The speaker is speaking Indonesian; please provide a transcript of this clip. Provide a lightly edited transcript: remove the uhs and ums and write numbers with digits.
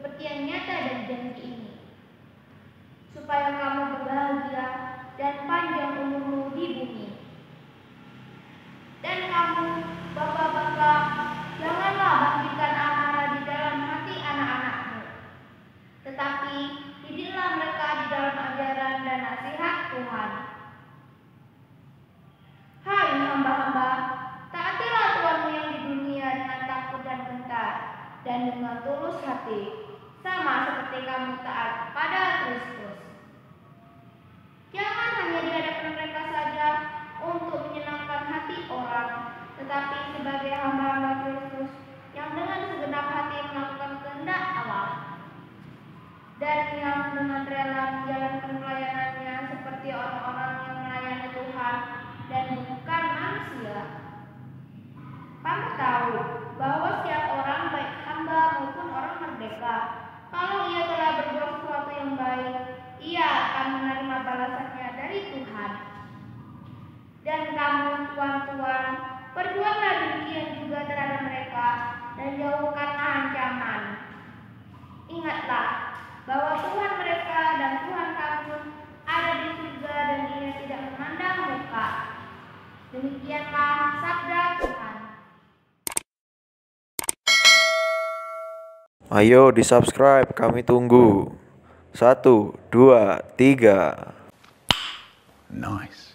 seperti yang nyata dari janji ini, supaya kamu berbahagia dan panjang umurmu di bumi. Dan kamu, bapak-bapak, janganlah bangkitkan amarah di dalam hati anak-anakmu, tetapi didiklah mereka di dalam ajaran dan nasihat Tuhan. Hai hamba-hamba, taatilah Tuhanmu yang di dunia dengan takut dan gentar, dan dengan tulus hati, sama seperti kamu taat pada Kristus. Jangan hanya di hadapan mereka saja untuk menyenangkan hati orang, tetapi sebagai hamba-hamba Kristus yang dengan segenap hati melakukan kehendak Allah, dan yang dengan rela menjalankan pelayanannya seperti orang-orang yang melayani Tuhan dan bukan manusia. Kamu tahu bahwa setiap orang, baik hamba maupun orang merdeka, kalau ia telah berbuat sesuatu yang baik, ia akan menerima balasannya dari Tuhan. Dan kamu, tuan-tuan, berjuanglah demikian juga terhadap mereka, dan jauhkanlah ancaman. Ingatlah bahwa Tuhan mereka dan Tuhan kamu ada di surga, dan ia tidak memandang muka. Demikianlah sabda Tuhan. Ayo di-subscribe, kami tunggu. 1, 2, 3. Nice.